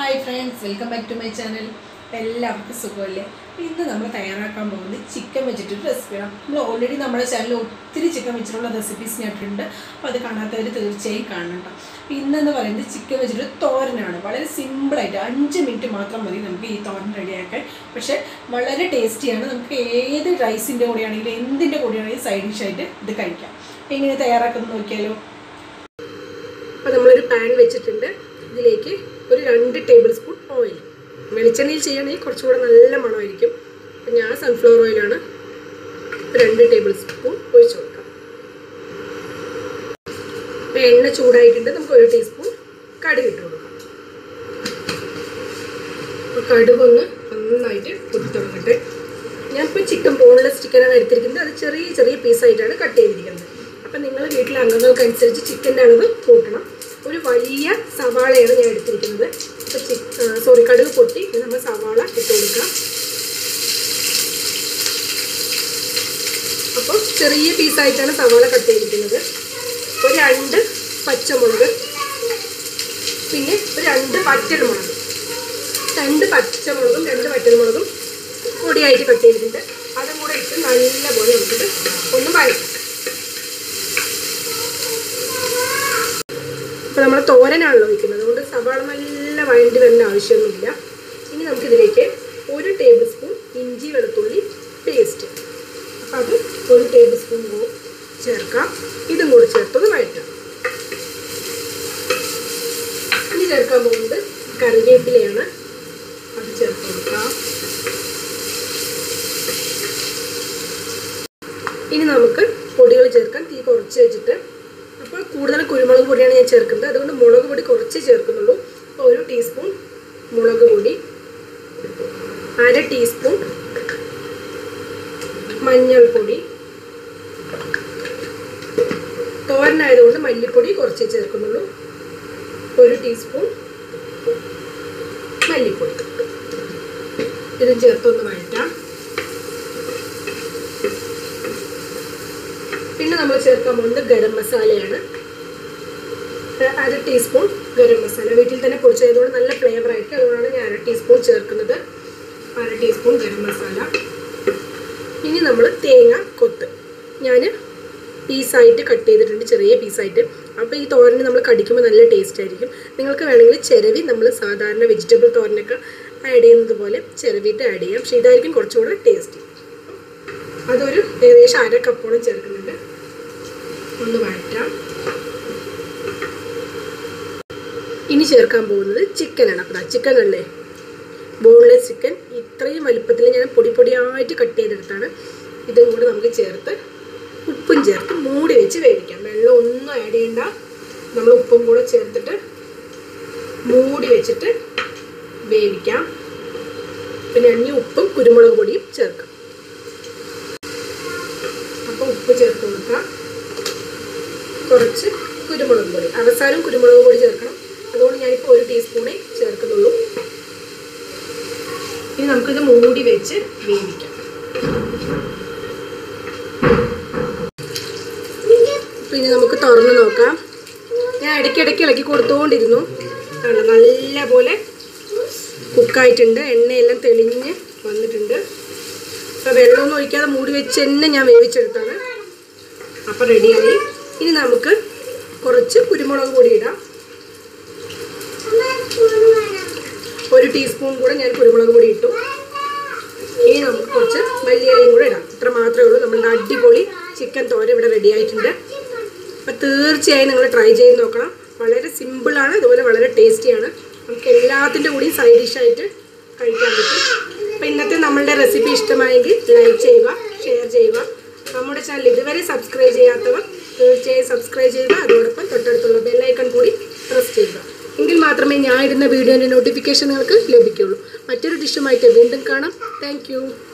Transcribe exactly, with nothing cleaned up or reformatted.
Hi friends, welcome back to my channel. എല്ലാവർക്കും സുഖമല്ലേ? ഇന്ന് നമ്മൾ തയ്യാറാക്കാൻ പോകുന്നത് ചിക്കൻ വെച്ചിട്ട് റെസിപ്പിയാണ്. നമ്മൾ ഓൾറെഡി നമ്മുടെ ചാനലിൽ ഒത്തിരി ചിക്കൻ വെച്ചിട്ടുള്ള റെസിപ്പീസ് ഞാനിട്ടുണ്ട്. അപ്പോൾ അത് കാണാത്തവർ തീർച്ചയായും കാണണം കേട്ടോ. ഇന്നെന്ന് പറയുന്നത് ചിക്കൻ വെച്ചിട്ട് തോരനാണ്. വളരെ സിമ്പിളായിട്ട് അഞ്ച് മിനിറ്റ് മാത്രം മതി നമുക്ക് ഈ തോരൻ റെഡിയാക്കാൻ. പക്ഷേ വളരെ ടേസ്റ്റിയാണ്. നമുക്ക് ഏത് റൈസിൻ്റെ കൂടെയാണെങ്കിലും എന്തിൻ്റെ കൂടെയാണെങ്കിലും സൈഡ് ഡിഷായിട്ട് ഇത് കഴിക്കാം. എങ്ങനെ തയ്യാറാക്കുന്നത് നോക്കിയാലോ. അപ്പോൾ നമ്മളൊരു പാൻ വെച്ചിട്ടുണ്ട്. ഇതിലേക്ക് ഒരു രണ്ട് ടേബിൾ സ്പൂൺ ഓയിൽ, വെളിച്ചെണ്ണയിൽ ചെയ്യണമെങ്കിൽ കുറച്ചുകൂടെ നല്ല മണമായിരിക്കും. അപ്പം ഞാൻ സൺഫ്ലവർ ഓയിലാണ് രണ്ട് ടേബിൾ സ്പൂൺ ഒഴിച്ചു കൊടുക്കാം. അപ്പം എണ്ണ ചൂടായിട്ടുണ്ട്. നമുക്ക് ഒരു ടീസ്പൂൺ കടുക് ഇട്ട് കൊടുക്കാം. അപ്പോൾ കടുകൊന്ന് നന്നായിട്ട് പൊട്ടി തുടങ്ങട്ടെ. ഞാനിപ്പോൾ ചിക്കൻ ബോൺലെസ് ചിക്കനാണ് എടുത്തിരിക്കുന്നത്. അത് ചെറിയ ചെറിയ പീസായിട്ടാണ് കട്ട് ചെയ്തിരിക്കുന്നത്. അപ്പം നിങ്ങൾ വീട്ടിലെ അംഗങ്ങൾക്കനുസരിച്ച് ചിക്കൻ്റെ അളവ് കൂട്ടണം. ഒരു വലിയ സവാളയാണ് ഞാൻ എടുത്തിരിക്കുന്നത്. അപ്പോൾ ചി സോറി കടുക് പൊട്ടി നമ്മൾ സവാള ഇട്ട് കൊടുക്കാം. അപ്പോൾ ചെറിയ പീസായിട്ടാണ് സവാള കട്ട് ചെയ്തിരിക്കുന്നത്. ഒരു രണ്ട് പച്ചമുളക്, പിന്നെ ഒരു രണ്ട് വറ്റൽമുളക്, രണ്ട് പച്ചമുളകും രണ്ട് വറ്റൽമുളകും പൊടിയായിട്ട് കട്ട് ചെയ്തിട്ടുണ്ട്. അതും കൂടെ ഇട്ട് നല്ലപോലെ നമുക്കിത് ഒന്ന് വഴറ്റാം. അപ്പോൾ നമ്മൾ തോരനാണല്ലോ വയ്ക്കുന്നത്, അതുകൊണ്ട് സവാള നല്ല വഴണ്ടി വരേണ്ട ആവശ്യമൊന്നുമില്ല. ഇനി നമുക്കിതിലേക്ക് ഒരു ടേബിൾ സ്പൂൺ ഇഞ്ചി വെളുത്തുള്ളി പേസ്റ്റ്, അപ്പോൾ അത് ഒരു ടേബിൾ സ്പൂൺ ചേർക്കാം. ഇതും കൂടി ചേർത്തൊന്ന് വഴറ്റാം. ഇനി ചേർക്കാൻ പോകുന്നത് കറിവേപ്പിലയാണ്. അത് ചേർത്ത് കൊടുക്കാം. ഇനി നമുക്ക് പൊടികൾ ചേർക്കാം. തീ കുറച്ച് വെച്ചിട്ട്, അപ്പോൾ കൂടുതൽ കുരുമുളക് പൊടിയാണ് ഞാൻ ചേർക്കുന്നത്, അതുകൊണ്ട് മുളക് പൊടി കുറച്ച് ചേർക്കുന്നുള്ളൂ. അപ്പോൾ ഒരു ടീസ്പൂൺ മുളക് പൊടി, അര ടീസ്പൂൺ മഞ്ഞൾപ്പൊടി, തോരനായതുകൊണ്ട് മല്ലിപ്പൊടി കുറച്ച് ചേർക്കുന്നുള്ളൂ, ഒരു ടീസ്പൂൺ മല്ലിപ്പൊടി. ഇത് ചേർത്തൊന്ന് വഴറ്റാം. പിന്നെ നമ്മൾ ചേർക്കാൻ പോകുന്നത് ഗരം മസാലയാണ്. അര ടീസ്പൂൺ ഗരം മസാല വീട്ടിൽ തന്നെ പൊടിച്ചതുകൊണ്ട് നല്ല ഫ്ലേവർ ആയിരിക്കും, അതുകൊണ്ടാണ് ഞാൻ അര ടീസ്പൂൺ ചേർക്കുന്നത്. അര ടീസ്പൂൺ ഗരം മസാല. ഇനി നമ്മൾ തേങ്ങ കൊത്ത് ഞാൻ പീസായിട്ട് കട്ട് ചെയ്തിട്ടുണ്ട്, ചെറിയ പീസായിട്ട്. അപ്പോൾ ഈ തോരന് നമ്മൾ കടിക്കുമ്പോൾ നല്ല ടേസ്റ്റ് ആയിരിക്കും. നിങ്ങൾക്ക് വേണമെങ്കിൽ ചിരവി നമ്മൾ സാധാരണ വെജിറ്റബിൾ തോരനൊക്കെ ആഡ് ചെയ്യുന്നത് പോലെ ചിരവിയിട്ട് ആഡ് ചെയ്യാം. പക്ഷേ ഇതായിരിക്കും കുറച്ചുകൂടെ ടേസ്റ്റി. അതൊരു ഏകദേശം അര കപ്പോളം ചേർക്കുന്നുണ്ട്. ഒന്ന് വഴറ്റാം. ഇനി ചേർക്കാൻ പോകുന്നത് ചിക്കനാണ്. അപ്പോൾ ചിക്കൻ അല്ലേ, ബോൺലെസ് ചിക്കൻ. ഇത്രയും വലുപ്പത്തിൽ ഞാൻ പൊടി പൊടിയായിട്ട് കട്ട് ചെയ്തെടുത്താണ്. ഇതും കൂടെ നമുക്ക് ചേർത്ത് ഉപ്പും ചേർത്ത് മൂടി വെച്ച് വേവിക്കാം. വെള്ളം ഒന്നും ആഡ് ചെയ്യണ്ട. നമ്മൾ ഉപ്പും കൂടെ ചേർത്തിട്ട് മൂടി വെച്ചിട്ട് വേവിക്കാം. പിന്നെ അഞ്ഞ് ഉപ്പും കുരുമുളക് പൊടിയും ചേർക്കാം. അപ്പോൾ ഉപ്പ് ചേർത്ത് കൊടുക്കാം. കുറച്ച് കുരുമുളക് പൊടി, അവസാനം കുരുമുളക് പൊടി ചേർക്കണം. അതുകൊണ്ട് ഞാനിപ്പോൾ ഒരു ടീസ്പൂണേ ചേർക്കുന്നുള്ളൂ. ഇനി നമുക്കിത് മൂടി വെച്ച് വേവിക്കാം. പിന്നെ നമുക്ക് തുറന്ന് നോക്കാം. ഞാൻ ഇടയ്ക്കിടയ്ക്ക് ഇളക്കി കൊടുത്തുകൊണ്ടിരുന്നു. നല്ല പോലെ കുക്കായിട്ടുണ്ട്. എണ്ണയെല്ലാം തെളിഞ്ഞ് വന്നിട്ടുണ്ട്. അപ്പോൾ വെള്ളമൊന്നും ഒഴിക്കാതെ മൂടി വെച്ച് തന്നെ ഞാൻ വേവിച്ചെടുത്താണ്. അപ്പോൾ റെഡിയായി. ഇനി നമുക്ക് കുറച്ച് കുരുമുളക് പൊടി ഇടാം. ഒരു ടീസ്പൂൺ കൂടെ ഞാൻ കുരുമുളക് പൊടി ഇട്ടു. ഇനി നമുക്ക് കുറച്ച് മല്ലിയിലയും കൂടെ ഇടാം. ഇത്ര മാത്രമേ ഉള്ളൂ. നമ്മളുടെ അടിപൊളി ചിക്കൻ തോരൻ ഇവിടെ റെഡി ആയിട്ടുണ്ട്. അപ്പോൾ തീർച്ചയായും നിങ്ങൾ ട്രൈ ചെയ്ത് നോക്കണം. വളരെ സിമ്പിളാണ്, അതുപോലെ വളരെ ടേസ്റ്റിയാണ്. നമുക്ക് എല്ലാത്തിൻ്റെ കൂടിയും സൈഡ് ഡിഷായിട്ട് കഴിക്കാൻ പറ്റും. അപ്പോൾ ഇന്നത്തെ നമ്മളുടെ റെസിപ്പി ഇഷ്ടമായെങ്കിൽ ലൈക്ക് ചെയ്യുക, ഷെയർ ചെയ്യുക. നമ്മുടെ ചാനൽ ഇതുവരെ സബ്സ്ക്രൈബ് ചെയ്യാത്തവർ തീർച്ചയായും സബ്സ്ക്രൈബ് ചെയ്യുക. അതോടൊപ്പം തൊട്ടടുത്തുള്ള ബെല്ലൈക്കൺ കൂടി പ്രസ് ചെയ്യുക. എങ്കിൽ മാത്രമേ ഞാൻ ഇടുന്ന വീഡിയോൻ്റെ നോട്ടിഫിക്കേഷൻ നിങ്ങൾക്ക് ലഭിക്കുകയുള്ളൂ. മറ്റൊരു ഡിഷുമായിട്ട് വീണ്ടും കാണാം. താങ്ക്